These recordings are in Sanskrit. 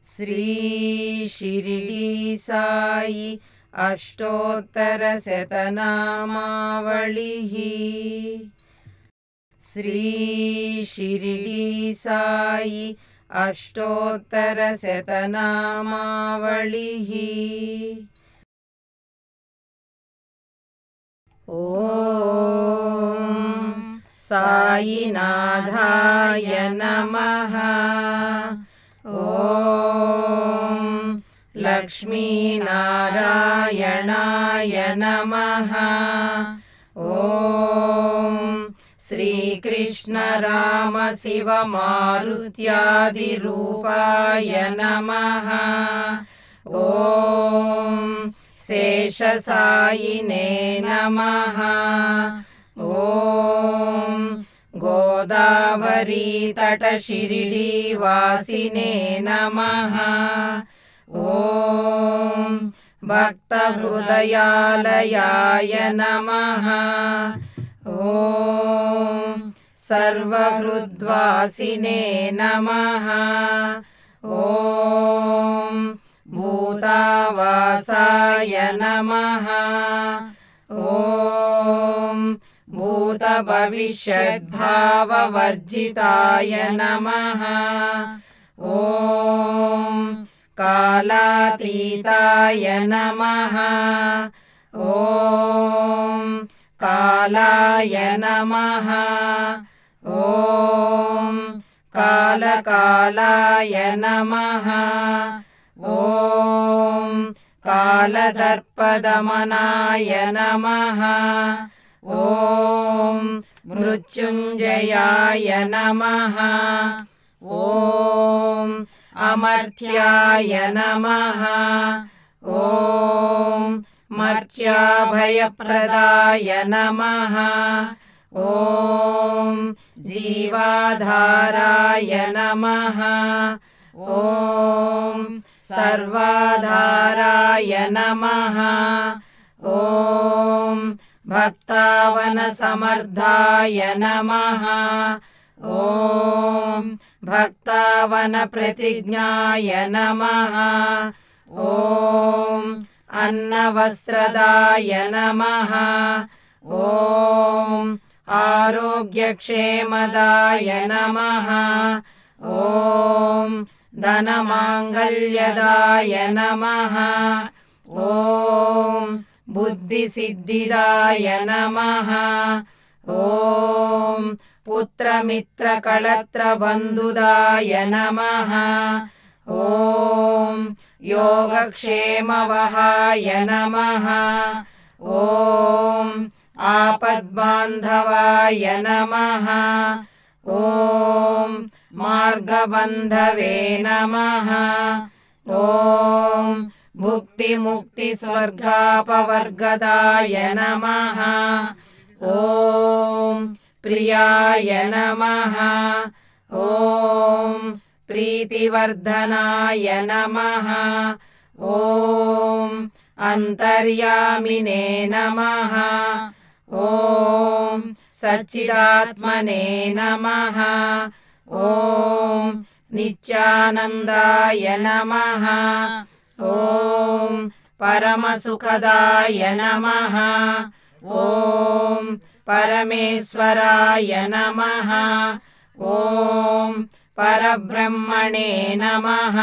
श्री शिरडी साई अष्टोत्तरशतनामावलिः। श्री शिरडी साई अष्टोत्तरशतनामावलिः। ॐ साईनाथाय नमः। ॐ लक्ष्मीनारायणाय नमः। ॐ श्रीकृष्ण राम शिव मारुत्यादिरूपाय नमः। ॐ शेषसायिने नमः। ॐ गोदावरी तट शिरडीवासिने नमः। ॐ भक्तहृदयालयाय नमः। ॐ सर्वहृद्वासिने नमः। ॐ भूतावासाय नमः। ॐ भूतभविष्यद्भाववर्जिताय नमः। ॐ कालातीताय नमः। ॐ कालाय नमः। ॐ कालकालाय नमः। ॐ कालदर्पदमनाय नमः। ॐ मृत्युञ्जयाय नमः। ॐ अमर्त्याय नमः। ॐ मर्त्याभयप्रदाय नमः। ॐ जीवाधाराय नमः। ॐ सर्वाधाराय नमः। ॐ भक्तावनसमर्थाय नमः। ॐ भक्तावनप्रतिज्ञाय नमः। ॐ अन्नवस्त्रदाय नमः। ॐ आरोग्यक्षेमदाय नमः। ॐ धनमाङ्गल्यदाय नमः। ॐ बुद्धिसिद्धिदाय नमः। ॐ पुत्रमित्रकळत्रबन्धुदाय नमः। ॐ योगक्षेमवहाय नमः। ॐ आपद्बान्धवाय नमः। ॐ मार्गबन्धवे नमः। ॐ भुक्तिमुक्तिस्वर्गापवर्गदाय नमः। ॐ प्रियाय नमः। ॐ प्रीतिवर्धनाय नमः। ॐ अन्तर्यामिने नमः। ॐ सच्चिदात्मने नमः। ॐ नित्यानन्दाय नमः। ॐ परमसुखदाय नमः। ॐ परमेश्वराय नमः। ॐ परब्रह्मणे नमः।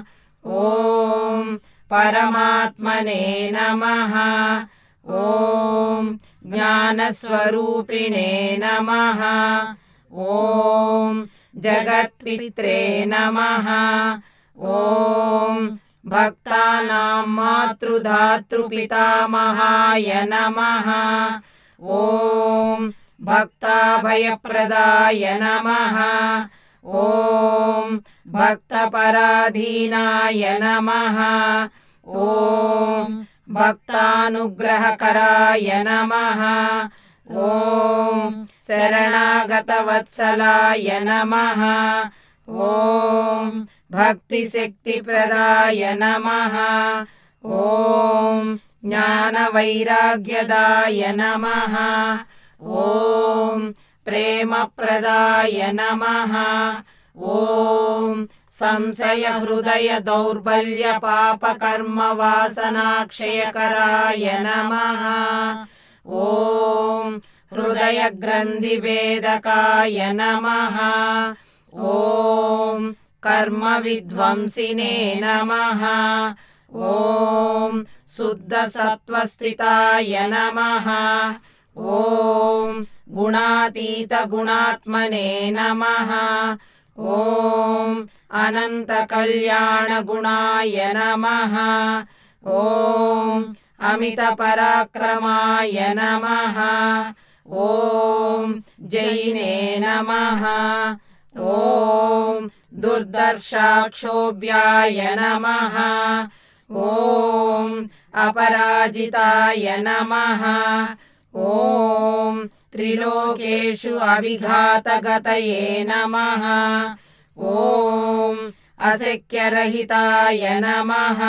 ॐ परमात्मने नमः। ॐ ज्ञानस्वरूपिणे नमः। ॐ जगत्पित्रे नमः। ॐ भक्तानां मातृधातृपितामहाय नमः। ॐ भक्ताभयप्रदाय नमः। ॐ भक्तपराधीनाय नमः। ॐ भक्तानुग्रहकराय नमः। ॐ शरणागतवत्सलाय नमः। ॐ भक्तिशक्तिप्रदाय नमः। ॐ ज्ञानवैराग्यदाय नमः। ॐ प्रेमप्रदाय नमः। ॐ संशय हृदय दौर्बल्य पाप कर्म वासनाक्षयकराय नमः। ॐ हृदय ग्रन्थि भेदकाय नमः। ॐ कर्म विध्वंसिने नमः। ॐ शुद्ध सत्त्वस्थिताय नमः। ॐ गुणातीत गुणात्मने नमः। ॐ अनंत कल्याण गुणाय नमः। ॐ अमित पराक्रमाय नमः। ॐ जैने नमः। ॐ दुर्दर्शाक्षोभ्याय नमः। ॐ अपराजिताय नमः। ॐ त्रिलोकेषु अविघातगतये नमः। ॐ अशक्यरहिताय नमः।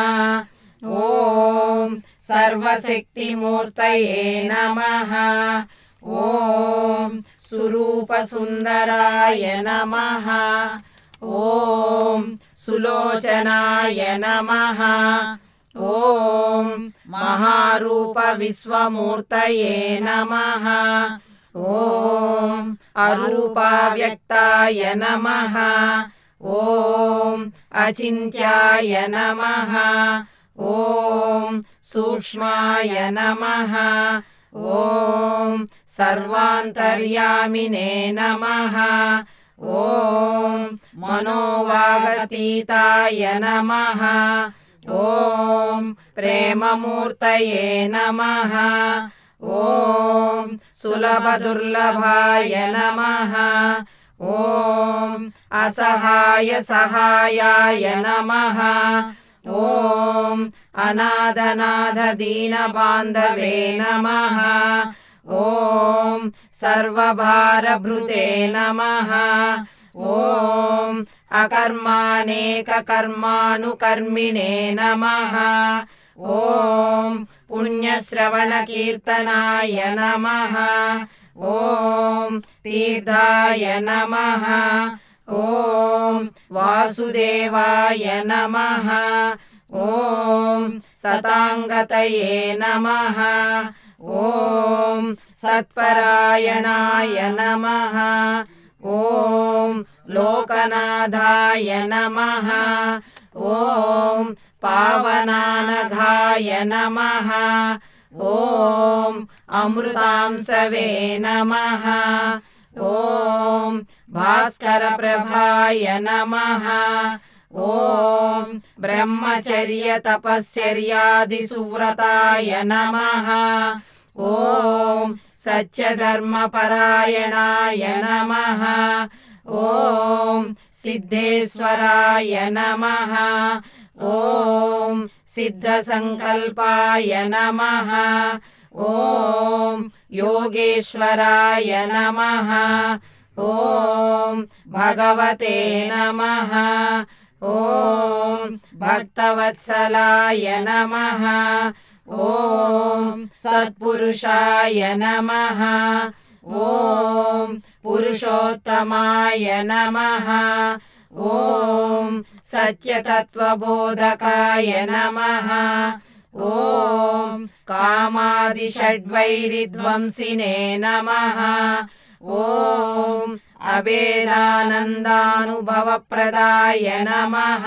ॐ सर्वशक्तिमूर्तये नमः। ॐ सुरूपसुन्दराय नमः। ॐ सुलोचनाय नमः। ॐ महारूप विश्वमूर्तये नमः। ॐ अरूपाव्यक्ताय नमः। ॐ अचिन्त्याय नमः। ॐ सूक्ष्माय नमः। ॐ सर्वान्तर्यामिने नमः। ॐ मनोवागतीताय नमः। ॐ प्रेममूर्तये नमः। ॐ सुलभदुर्लभाय नमः। ॐ असहाय सहायाय नमः। ॐ अनाथनाथ दीनबान्धवे नमः। ॐ सर्वभारभृते नमः। ॐ अकर्माणेककर्मानुकर्मिणे नमः। ॐ पुण्यश्रवणकीर्तनाय नमः। ॐ तीर्थाय नमः। ॐ वासुदेवाय नमः। ॐ सताङ्गतये नमः। ॐ सत्परायणाय नमः। ॐ लोकनाथाय नमः। ॐ पावनानघाय नमः। ॐ अमृतांसवे नमः। ॐ भास्करप्रभाय नमः। ॐ ब्रह्मचर्य तपश्चर्यादिसुव्रताय नमः। ॐ सत्यधर्मपरायणाय नमः। ॐ सिद्धेश्वराय नमः। ॐ सिद्धसंकल्पाय नमः। ॐ योगेश्वराय नमः। ॐ भगवते नमः। ॐ भक्तवत्सलाय नमः। ॐ सत्पुरुषाय नमः। ॐ पुरुषोत्तमाय नमः। ॐ सत्यतत्त्वबोधकाय नमः। ॐ कामादिषड्वैरिध्वंसिने नमः। ॐ अभेदानन्दानुभवप्रदाय नमः।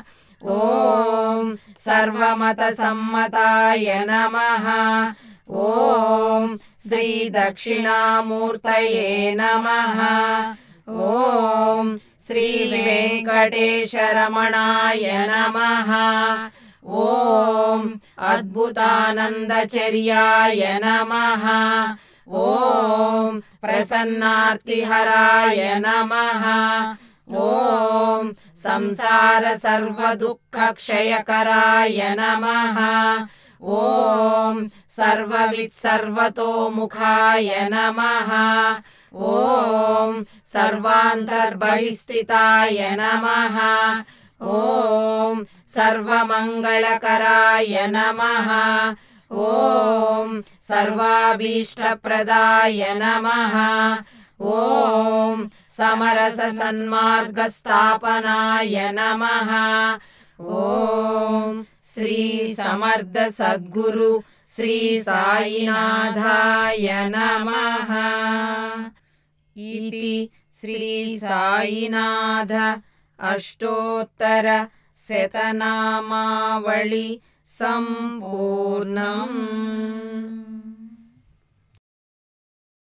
ॐ सर्वमतसम्मताय नमः। ॐ श्रीदक्षिणामूर्तये नमः। ॐ श्रीवेङ्कटेशरमणाय नमः। ॐ अद्भुतानन्दचर्याय नमः। ॐ प्रसन्नार्तिहराय नमः। ॐ संसार सर्वदुःखक्षयकराय नमः। ॐ सर्ववित् सर्वतोमुखाय नमः। ॐ सर्वान्तर्बहिस्थिताय नमः। ॐ सर्वमङ्गलकराय नमः। ॐ सर्वाभीष्टप्रदाय नमः। ॐ समरससन्मार्गस्थापनाय नमः। ॐ श्री समर्थ सद्गुरु श्री साईनाथाय नमः। इति श्री साईनाथ अष्टोत्तर शतनामावळि सम्पूर्णम्।